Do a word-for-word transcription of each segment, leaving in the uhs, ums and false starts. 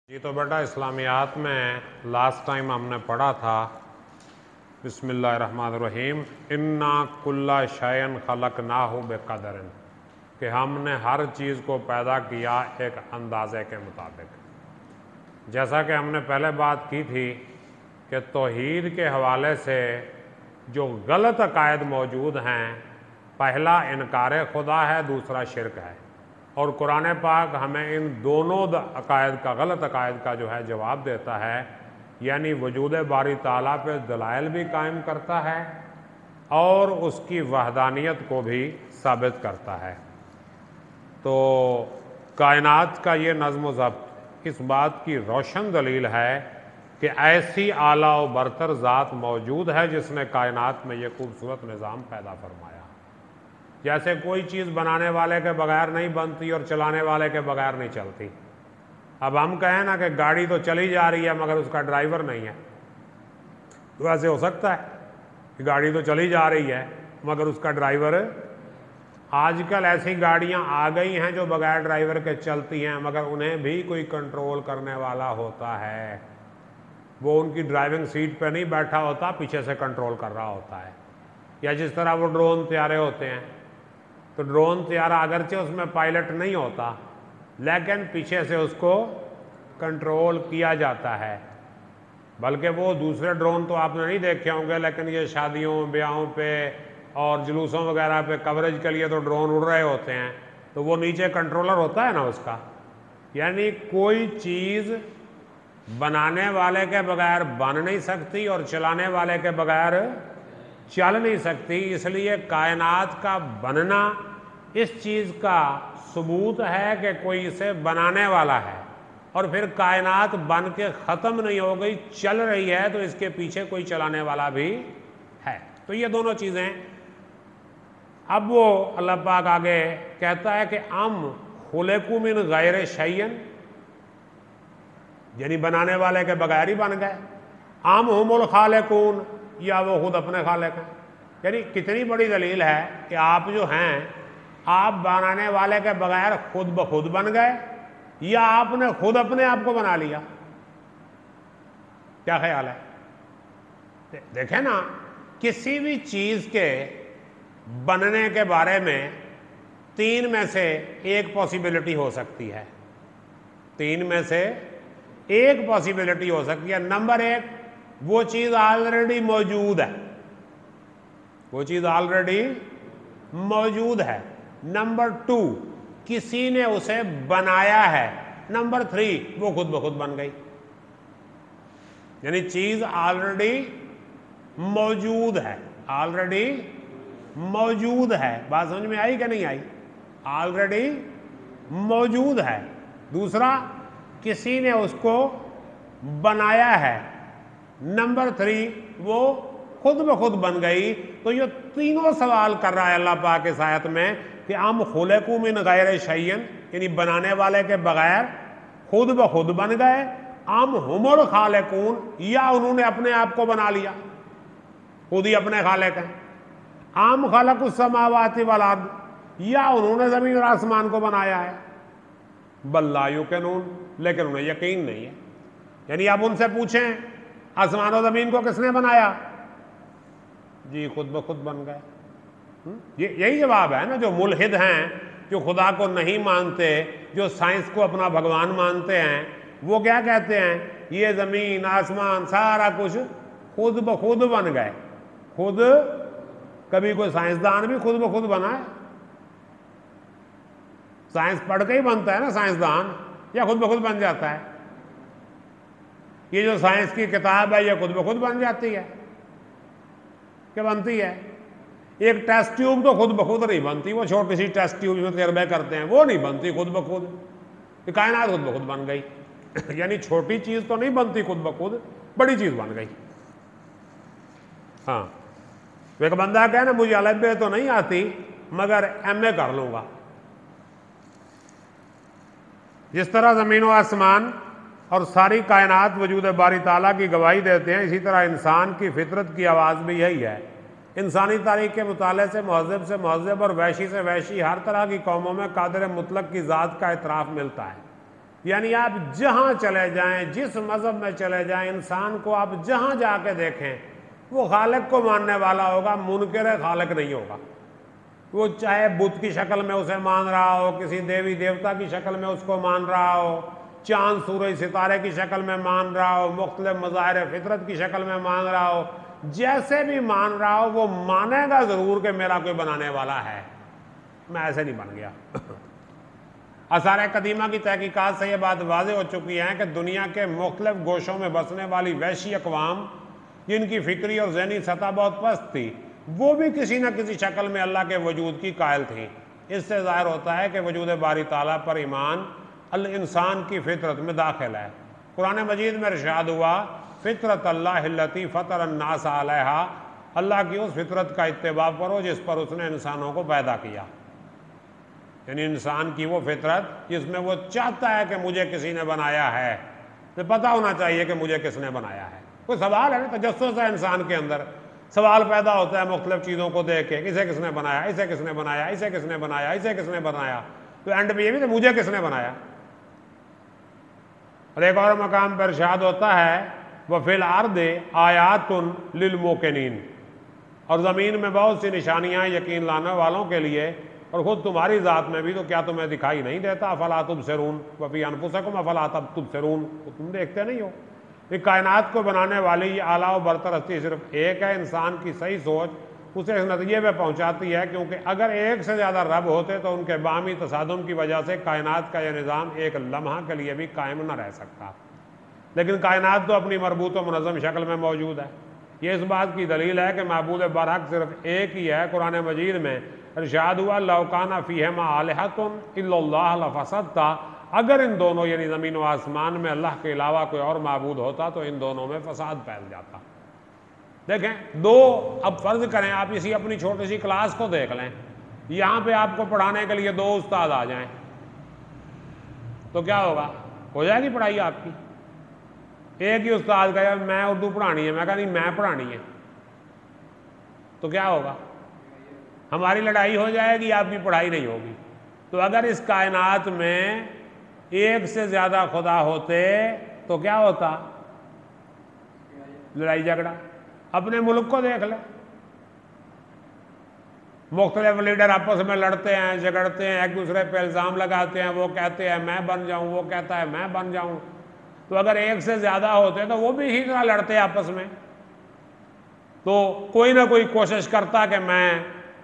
जी तो बेटा इस्लामियात में लास्ट टाइम हमने पढ़ा था बिस्मिल्लाहिर्रहमानिर्रहीम इन्ना कुल्ला शयन खलकनाहु बेक़दरिन कि हमने हर चीज़ को पैदा किया एक अंदाज़े के मुताबिक। जैसा कि हमने पहले बात की थी कि तौहीद के हवाले से जो गलत अकायद मौजूद हैं, पहला इनकार खुदा है, दूसरा शिरक है, और कुरान पाक हमें इन दोनों अकायद का, गलत अकायद का जो है जवाब देता है, यानी वजूद बारी ताला पे दलाइल भी कायम करता है और उसकी वहदानियत को भी साबित करता है। तो कायनात का ये नज़्म व ज़ब्त इस बात की रोशन दलील है कि ऐसी आला व बरतर ज़ात मौजूद है जिसने कायनात में ये खूबसूरत निज़ाम पैदा फरमाया। जैसे कोई चीज़ बनाने वाले के बगैर नहीं बनती और चलाने वाले के बगैर नहीं चलती। अब हम कहें ना कि गाड़ी तो चली जा रही है मगर उसका ड्राइवर नहीं है, तो ऐसे हो सकता है कि गाड़ी तो चली जा रही है मगर उसका ड्राइवर। आजकल ऐसी गाड़ियां आ गई हैं जो बगैर ड्राइवर के चलती हैं मगर उन्हें भी कोई कंट्रोल करने वाला होता है। वो उनकी ड्राइविंग सीट पे नहीं बैठा होता, पीछे से कंट्रोल कर रहा होता है। या जिस तरह वो ड्रोन तैयारे होते हैं, तो ड्रोन तैयारा अगरचे उसमें पायलट नहीं होता लेकिन पीछे से उसको कंट्रोल किया जाता है। बल्कि वो दूसरे ड्रोन तो आपने नहीं देखे होंगे, लेकिन ये शादियों ब्याहों पे और जुलूसों वगैरह पे कवरेज के लिए तो ड्रोन उड़ रहे होते हैं, तो वो नीचे कंट्रोलर होता है ना उसका। यानी कोई चीज़ बनाने वाले के बगैर बन नहीं सकती और चलाने वाले के बगैर चल नहीं सकती। इसलिए कायनात का बनना इस चीज़ का सबूत है कि कोई इसे बनाने वाला है, और फिर कायनात बन के ख़त्म नहीं हो गई, चल रही है, तो इसके पीछे कोई चलाने वाला भी है। तो ये दोनों चीज़ें। अब वो अल्लाह पाक आगे कहता है कि अम खुलिकू मिन गैर शैयन, यानी बनाने वाले के बगैर ही बन गए। अम हुमुल खालिकून, या वो खुद अपने खालिक हैं। यानी कितनी बड़ी दलील है कि आप जो हैं, आप बनाने वाले के बगैर खुद ब खुद बन गए या आपने खुद अपने आप को बना लिया। क्या ख्याल है? दे, देखें ना, किसी भी चीज के बनने के बारे में तीन में से एक पॉसिबिलिटी हो सकती है। तीन में से एक पॉसिबिलिटी हो सकती है। नंबर एक, वो चीज ऑलरेडी मौजूद है, वो चीज ऑलरेडी मौजूद है। नंबर टू, किसी ने उसे बनाया है। नंबर थ्री, वो खुद ब खुद बन गई। यानी चीज ऑलरेडी मौजूद है, ऑलरेडी मौजूद है। बात समझ में आई कि नहीं आई? ऑलरेडी मौजूद है। दूसरा, किसी ने उसको बनाया है। नंबर थ्री, वो खुद ब खुद बन गई। तो ये तीनों सवाल कर रहा है अल्लाह पाक इस आयत में कि अम खुलिकू मिन गैर शैयन, यानी बनाने वाले के बगैर खुद ब खुद बन गए। अम हुमुल खालिकून, या उन्होंने अपने आप को बना लिया, खुद ही अपने खालिक हैं। अम खलकुस समावाति वल अर्द, या उन्होंने जमीन और आसमान को बनाया है। बल ला युकिनून, लेकिन उन्हें यकीन नहीं है। यानी आप उनसे पूछें आसमान और जमीन को किसने बनाया? जी खुद ब खुद बन गए। ये यही जवाब है ना। जो मुल्हिद हैं, जो खुदा को नहीं मानते, जो साइंस को अपना भगवान मानते हैं, वो क्या कहते हैं? ये जमीन आसमान सारा कुछ खुद ब खुद बन गए। खुद, कभी कोई साइंसदान भी खुद ब खुद बना है? साइंस पढ़ के ही बनता है ना साइंसदान, या खुद ब खुद बन जाता है? ये जो साइंस की किताब है, ये खुद ब खुद बन जाती है क्या बनती है? एक टेस्ट ट्यूब तो खुद ब खुद नहीं बनती, वो छोटी सी टेस्ट ट्यूब में तजर्बे करते हैं, वो नहीं बनती खुद ब खुद। ये कायनात खुद ब खुद बन गई। यानी छोटी चीज तो नहीं बनती खुद ब खुद, बड़ी चीज बन गई। हाँ, एक बंदा कहे ना मुझे अलग तो नहीं आती मगर एम ए कर लूंगा। जिस तरह जमीन व आसमान और सारी कायनात वजूद बारी ताला की गवाही देते हैं, इसी तरह इंसान की फितरत की आवाज़ भी यही है। इंसानी तारीख के मुताले से महज़ब से महज़ब और वैशी से वैशी हर तरह की कौमों में कादिर मुतलक की ज़ात का इतराफ़ मिलता है। यानी आप जहां चले जाएं, जिस मजहब में चले जाएं, इंसान को आप जहां जाके देखें वो खालिक को मानने वाला होगा, मुनकर खालिक नहीं होगा। वो चाहे बुत की शक्ल में उसे मान रहा हो, किसी देवी देवता की शक्ल में उसको मान रहा हो, चांद सूरज सितारे की शक्ल में मान रहा हो, मुख्तलिफ मज़ाहिर फितरत की शक्ल में मान रहा हो, जैसे भी मान रहा हो वो मानेगा ज़रूर कि मेरा कोई बनाने वाला है, मैं ऐसे नहीं बन गया। आसार कदीमा की तहकीकात से ये बात वाज़ेह हो चुकी है कि दुनिया के मुख्तलिफ गोशों में बसने वाली वैशी अक़वाम जिनकी फ़िक्री और ज़हनी सतह बहुत पस्त थी, वो भी किसी न किसी शक्ल में अल्लाह के वजूद की कायल थी। इससे ज़ाहिर होता है कि वजूद बारी ताला पर ईमान अल इंसान की फितरत में दाखिल है। कुरान मजीद में इरशाद हुआ, फितरत अल्लाहिल्लती फतर अन्नास अलैहा, अल्लाह की उस फितरत का इत्तिबा करो जिस पर उसने इंसानों को पैदा किया। यानी इंसान की वो फितरत जिसमें वो चाहता है कि मुझे किसी ने बनाया है, तो पता होना चाहिए कि मुझे किसने बनाया है। कोई सवाल है ना, तजस्सुस है इंसान के अंदर, सवाल पैदा होता है मुख्तलिफ चीज़ों को देख के, इसे किसने बनाया, इसे किसने बनाया, इसे किसने बनाया, इसे किसने बनाया, तो एंड में ये भी तो मुझे किसने बनाया। और एक और मकाम पर इरशाद होता है, वह फिल अर्द आयातुन लिल मोकिनीन, और ज़मीन में बहुत सी निशानियाँ यकीन लाने वालों के लिए, और ख़ुद तुम्हारी ज़ात में भी, तो क्या तुम्हें दिखाई नहीं देता, अफला तुबसिरून वफ़ी अनफुसिकुम अफला तुबसिरून, तो तुम देखते नहीं हो। ये कायनात को बनाने वाली ये आला व बरतर हस्ती सिर्फ एक है। इंसान की सही सोच उसे इस नतीजे में पहुँचाती है, क्योंकि अगर एक से ज़्यादा रब होते तो उनके बामी तसादुम की वजह से कायनात का यह निज़ाम एक लम्हा के लिए भी कायम न रह सकता। लेकिन कायनात तो अपनी मरबूत व मुनज़्ज़म शक्ल में मौजूद है। ये इस बात की दलील है कि महबूद बरहक सिर्फ एक ही है। कुरान मजीद में इरशाद हुआ, लौकाना फ़ीहिमा आलिहतुन इल्लल्लाह लफ़सदता, अगर इन दोनों यानी ज़मीन व आसमान में अल्लाह के अलावा कोई और माबूद होता तो इन दोनों में फसाद फैल जाता। देखें, दो, अब फ़र्ज़ करें आप इसी अपनी छोटी सी क्लास को देख लें, यहाँ पे आपको पढ़ाने के लिए दो उस्ताद आ जाएं, तो क्या होगा? हो जाएगी पढ़ाई आपकी। एक ही उस्ताद का यार मैं उर्दू पढ़ानी है, मैं कहा नहीं मैं पढ़ानी है, तो क्या होगा? हमारी लड़ाई हो जाएगी, आपकी पढ़ाई नहीं होगी। तो अगर इस कायनात में एक से ज़्यादा खुदा होते तो क्या होता? लड़ाई झगड़ा। अपने मुल्क को देख ले, मुख्तलिफ लीडर आपस में लड़ते हैं, झगड़ते हैं, एक दूसरे पे इल्ज़ाम लगाते हैं, वो कहते हैं मैं बन जाऊं, वो कहता है मैं बन जाऊं। तो अगर एक से ज़्यादा होते तो वो भी इसी तरह लड़ते आपस में, तो कोई ना कोई कोशिश करता कि मैं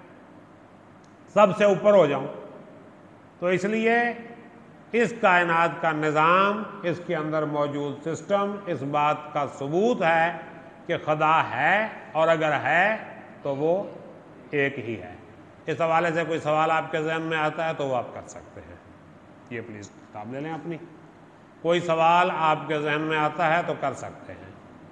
सबसे ऊपर हो जाऊं। तो इसलिए इस कायनात का निज़ाम, इसके अंदर मौजूद सिस्टम इस बात का सबूत है कि खुदा है, और अगर है तो वो एक ही है। इस हवाले से कोई सवाल आपके जहन में आता है तो वो आप कर सकते हैं। ये प्लीज़ किताब ले लें अपनी। कोई सवाल आपके जहन में आता है तो कर सकते हैं।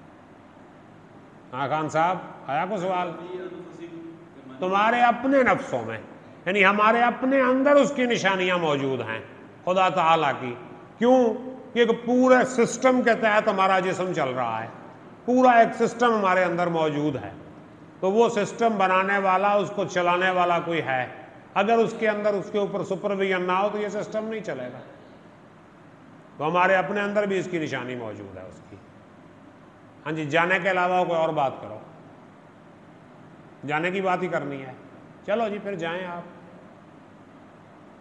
हाँ खान साहब, आया कोई सवाल? तुम्हारे अपने नफ्सों में, यानी हमारे अपने अंदर उसकी निशानियां मौजूद हैं खुदा ताला की। क्यों? कि पूरे सिस्टम के तहत हमारा जिस्म चल रहा है, पूरा एक सिस्टम हमारे अंदर मौजूद है। तो वो सिस्टम बनाने वाला, उसको चलाने वाला कोई है। अगर उसके अंदर उसके ऊपर सुपरविजन ना हो तो ये सिस्टम नहीं चलेगा। तो हमारे अपने अंदर भी इसकी निशानी मौजूद है उसकी। हाँ जी, जाने के अलावा कोई और बात करो, जाने की बात ही करनी है। चलो जी फिर जाएं आप।